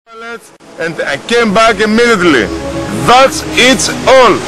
And I came back immediately. That's it all.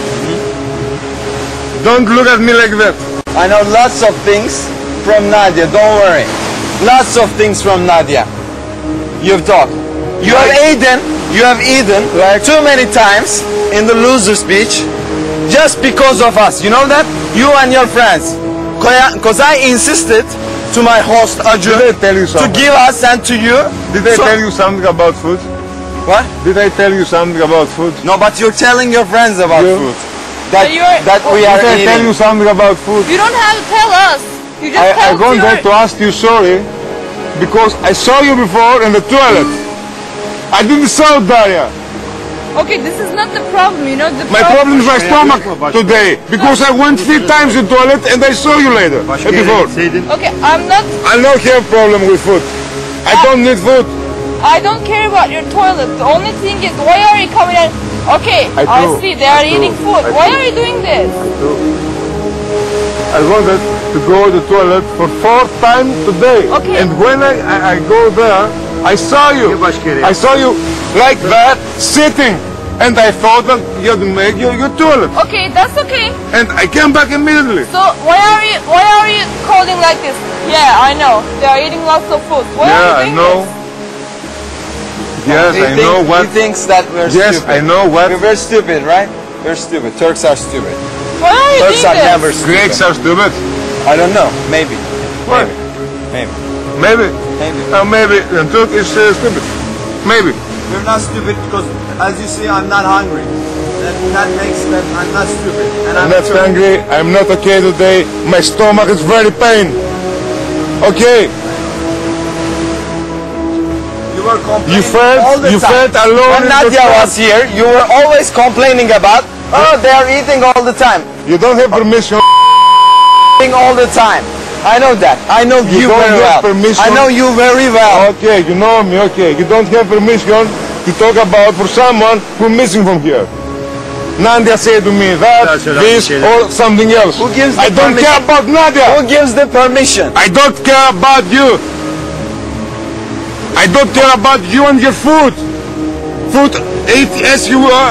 Don't look at me like that. I know lots of things from Nadia, don't worry. Lots of things from Nadia. You've talked. You have eaten too many times in the loser's beach just because of us. You know that? You and your friends. Because I insisted to my host Aju to give us and to you. Did I tell you something about food? What? Did I tell you something about food? No, but you're telling your friends about food. That we are Did I eating. tell you something about food? You don't have to tell us. You just I tell wanted to ask you sorry because I saw you before in the toilet. I didn't saw Daria. Okay, this is not the problem, you know. My problem is my stomach today because I went 3 times in the toilet and I saw you later. Before. Okay, I don't have problem with food. I don't need food. I don't care about your toilet. The only thing is, why are you coming in? Okay, I see they are eating food. Why are you doing this? I wanted to go to the toilet for 4 times today. Okay. And when I go there, I saw you. I saw you like that, sitting. And I thought that you had to make your toilet. Okay, that's okay. And I came back immediately. So why are you calling like this? Yeah, I know. They are eating lots of food. Why are you doing this? Yes, I know what. He thinks that we're stupid. Yes, I know what. We're stupid, right? We're stupid. Turks are stupid. Why are you Turks doing are never this? stupid. Greeks are stupid. I don't know. Maybe. What? Maybe. Maybe. Maybe. Maybe. And Turk is stupid. Maybe. You're not stupid because, as you see, I'm not hungry. That makes that I'm not stupid. And I'm not hungry. I'm not okay today. My stomach is very pain. Okay. You were complaining You felt. all the You time. felt alone. When in the Nadia toilet. was here, you were always complaining about, oh, they are eating all the time. You don't have permission. Eating all the time. I know that. I know you don't very have well. permission. I know you very well. Okay, you know me. Okay, you don't have permission to talk about for someone who's missing from here. Nadia said to me that, this, or something else. Who gives the I don't permission? care about Nadia. Who gives the permission? I don't care about you. I don't care about you and your food. Food, eat as you are.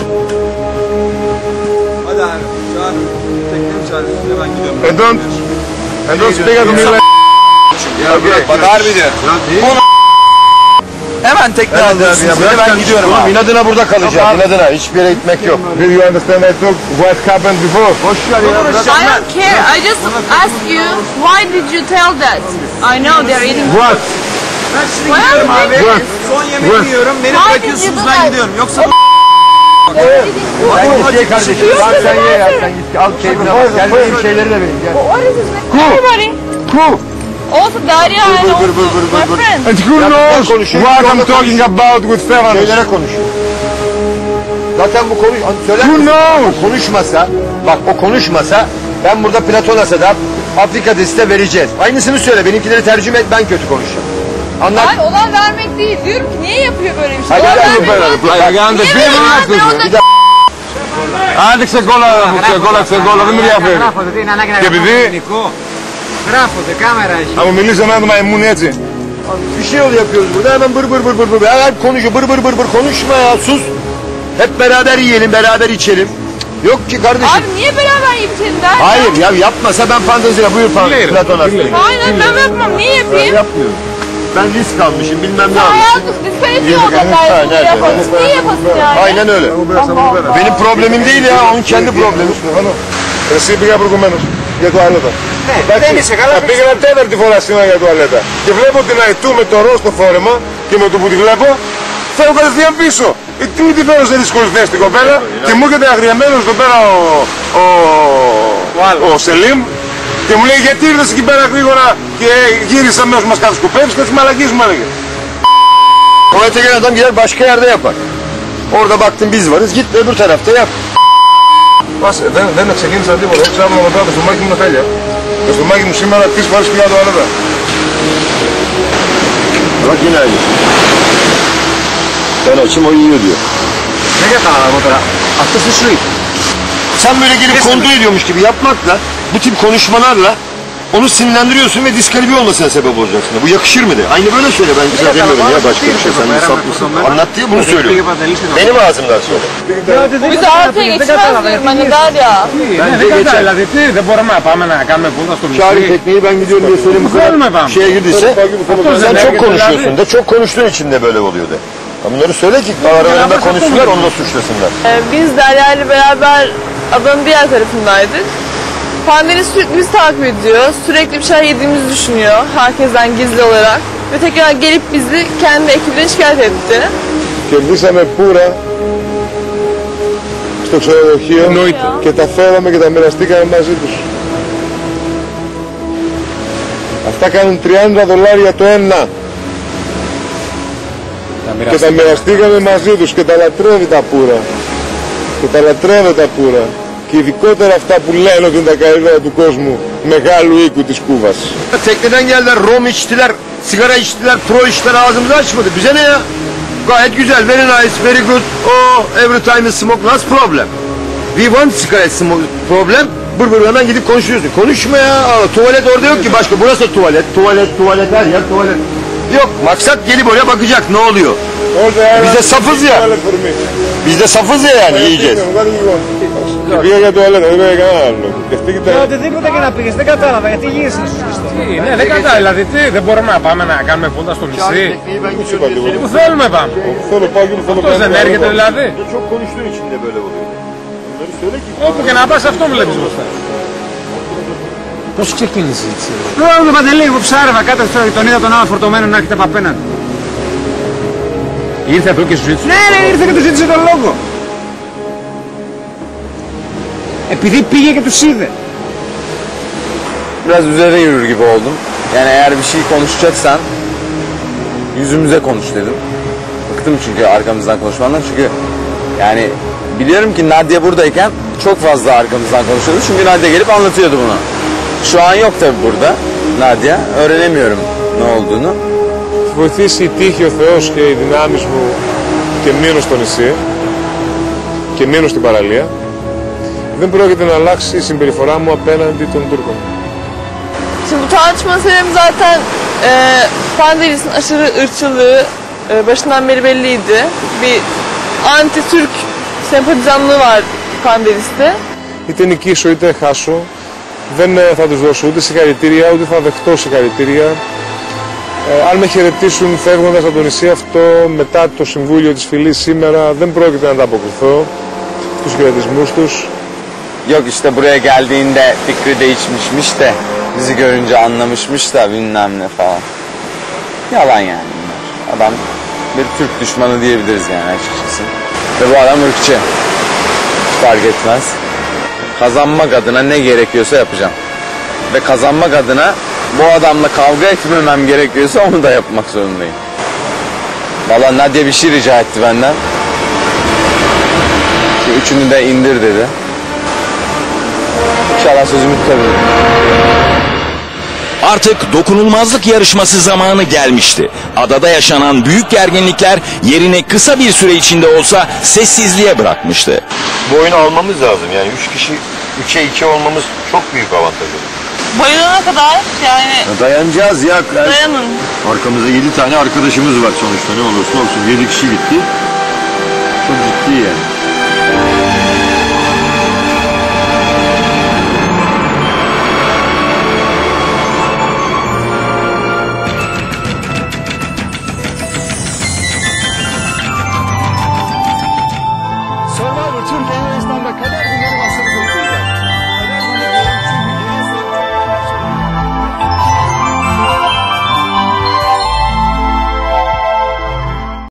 Hadi abi. Çağır. Teknemi çağır. Üstüne ben gidiyorum. I don't speak to me like. Okay. Bak harbi diyor. Hemen tekne alıyorsun. Ben gidiyorum abi. İnadına burada kalacağım. İnadına. Hiçbir yere gitmek yok. Do you understand I took what happened before? Boş ver ya. I don't care. I just ask you, why did you tell that? I know they're eating food. What? Ben şimdi Why are gidiyorum you abi. doing What? this? Son yemeği yiyorum. Beni Why bırakıyorsunuz did you do ben that? gidiyorum. Yoksa They're eating food. Sen ye kardeşim. Lan sen ye ya. Sen git. Al keyfine bak. Gel benim şeyleri de vereyim. Gel. What is his name? Everybody. Who? Also Daria and also my friend. And who knows what I'm talking about with Stefanos? Şeylere konuş. Zaten bu konuş. Söyler Who misin? knows? O konuşmasa. Bak o konuşmasa. Ben burada Platonas'a da Afrika dizide vereceğiz. Aynısını söyle. Benimkileri tercüme et. Ben kötü konuşacağım. Anlat. Hayır, olan vermek değil. Diyorum ki niye yapıyor böyle bir şey? Hayır, Olan hayır, vermek hayır, değil. hayır, hayır, Niye hayır, böyle hayır, yapıyor? hayır, Onda- Άνοιξε κόλλα, δεν με ενδιαφέρει. Και επειδή Γράφονται, κάμερα έχει. θα μου μιλήσει εμένα το μαϊμούνι έτσι. Bir şey yolu yapıyoruz burada. Hemen bır bır bır bır bır. Hep konuşuyor. Bır bır bır bır. Konuşma ya. Sus. Hep beraber yiyelim. Beraber içelim. Yok ki kardeşim. Abi niye beraber yiyip içelim der? Hayır ya yapmasa ben fanteziyle buyur Platonas. Hayır ben yapmam. Niye yapayım? Yapmıyorum. Ben risk almışım bilmem ne almışım. Hayatım biz ediyor adamlar bunu yapalım. Niye yapasın yani? Aynen öyle. Benim problemim değil ya, onun kendi problemi. Εσύ πήγα προηγουμένως για τουαλέτα. Δεν είσαι καλά. Πήγαινα 4η φορά σήμερα για τουαλέτα. Και βλέπω την Αϊτού με το ροζ στο φόρεμα και με το που τη βλέπω φέρω κατευθείαν πίσω. Τι μου τη φέρω σε δύσκολη θέση την κοπέλα και μου έρχεται αγριεμένος εδώ πέρα ο Σελίμ και μου λέει γιατί ήρθες εκεί πέρα γρήγορα και γύρισα αμέσως μας κατασκοπεύεις και τις μαλακίες μου έλεγε. Tuvalete gelen adam gider başka yerde yapar. Orada baktın biz varız, git öbür tarafta yap. Δεν ξεκίνησα τίποτα, έξω άπλωμα μετά το στομάχι μου είναι τέλεια. Το στομάχι μου σήμερα 3 φορές πήγα τουαλέτα. Bak yine aynı. Ben açım o yiyor diyor. Ne yakalanalım o taraf? Haftası şu. Sen böyle gelip kontrol ediyormuş gibi yapmakla, bu tip konuşmalarla Onu sinirlendiriyorsun ve diskalifiye olmasına sebep olacaksın. Bu yakışır mı de? Aynı böyle söyle. Ben güzel demiyorum ya başka bir şey. Sen insaf mısın? Anlat diye bunu söylüyorum. Benim ağzımdan söyle. Bizi artıya geçmez diyorum hani Derya. Bence geçer. Δηλαδή τι, δεν μπορούμε να πάμε να κάνουμε βόλτα στο Çağrı νησί. tekneyi ben gidiyorum diye söyleyeyim bu kadar şeye girdiyse. Sen çok konuşuyorsun da çok konuştuğun için de böyle oluyor de. Ya bunları söyle ki aralarında konuşsunlar onu da suçlasınlar. Biz Derya ile beraber adanın diğer tarafındaydık. Pandeli sürekli bizi takip ediyor. Sürekli bir şeyler yediğimizi düşünüyor. Herkesten gizli olarak. Ve tekrar gelip bizi kendi ekibine şikayet etti. Κερδίσαμε πουρα στο ξενοδοχείο και τα φέραμε και τα μοιραστήκαμε μαζί τους. Αυτά κάνουν $30 το ένα. Και τα μοιραστήκαμε μαζί τους και τα λατρεύει τα πουρα. Και τα λατρεύω τα πουρα. Και ειδικότερα αυτά που λένε ότι είναι τα καλύτερα του κόσμου, μεγάλου οίκου της Κούβας. Tekneden geldiler, rom içtiler, sigara içtiler, pro içtiler, ağzımızı açmadı. Bize ne ya? Gayet güzel, very nice, very good. Oh, every time you smoke, what's problem? We want cigarette smoke problem. Bır hemen gidip konuşuyorsun. Konuşma ya. Tuvalet orada yok ki başka. Burası tuvalet, tuvalet her yer tuvalet. Yok, maksat gelip oraya bakacak ne oluyor. Biz de safız ya. Biz de safız ya yani yiyeceğiz. Πήγα για το αλέτα, δεν πήγα για κανένα άλλο. Και αυτή κοιτάει. Οτιδήποτε και να πήγες, δεν κατάλαβα γιατί γύρισες να σου πιστώ. Ναι, δεν κατάλαβα. Δηλαδή τι, δεν μπορούμε να πάμε να κάνουμε βόλτα στο νησί. Πού θέλουμε πάμε. Θέλω πάω και θέλω Αυτός δεν έρχεται δηλαδή. Çok konuştuğun için de böyle oluyor. Bunları söyle ki. Όπου και να πας αυτό βλέπεις μπροστά. Πώς ξεκίνησε η συζήτηση? Εγώ Παντελή, εγώ ψάρευα κάτω, τον είδα τον άλλο φορτωμένο να έρχεται από απέναντι. Ήρθε εδώ και σου ζήτησε. Ναι, ήρθε και του ζήτησε τον λόγο. Επειδή πήγε και τους είδε. Biraz üzerine yürür gibi oldum. Yani eğer bir şey konuşacaksan yüzümüze konuş dedim. Bıktım çünkü arkamızdan konuşmandan. Çünkü yani biliyorum ki Nadia buradayken çok fazla arkamızdan konuşuyordu. Çünkü Nadia gelip anlatıyordu bunu. Şu an yok tabi burada Nadia. Öğrenemiyorum ne olduğunu. Βοηθήσει η τύχη ο Θεός και οι δυνάμεις μου και μείνω στο νησί και μείνω στην παραλία, δεν πρόκειται να αλλάξει η συμπεριφορά μου απέναντι των Τούρκων. Şimdi bu tartışma sebebim zaten Pandelis'in aşırı ırkçılığı başından beri belliydi. Bir anti-Türk sempatizanlığı var Pandelis'te. Είτε νικήσω είτε χάσω, δεν θα τους δώσω ούτε συγχαρητήρια, ούτε θα δεχτώ συγχαρητήρια. Αν με χαιρετήσουν φεύγοντας από το νησί αυτό μετά το Συμβούλιο της Φυλής σήμερα, δεν πρόκειται να ανταποκριθώ στους χαιρετισμούς τους. Yok işte buraya geldiğinde fikri değişmişmiş de bizi görünce anlamışmış da bilmem ne falan. Yalan yani bunlar. Adam bir Türk düşmanı diyebiliriz yani açıkçası. Ve bu adam ırkçı. Hiç fark etmez. Kazanmak adına ne gerekiyorsa yapacağım. Ve kazanmak adına bu adamla kavga etmemem gerekiyorsa onu da yapmak zorundayım. Vallahi Nadia bir şey rica etti benden. Şu üçünü de indir dedi. İnşallah sözümü tutabilirim. Artık dokunulmazlık yarışması zamanı gelmişti. Adada yaşanan büyük gerginlikler yerini kısa bir süre içinde olsa sessizliğe bırakmıştı. Bu oyunu almamız lazım yani 3 kişi 3'e 2 olmamız çok büyük avantaj olur. Bayılana kadar yani Dayanacağız ya. dayanın. Arkamızda 7 tane arkadaşımız var sonuçta ne olursa olsun 7 kişi gitti. Çok ciddi yani.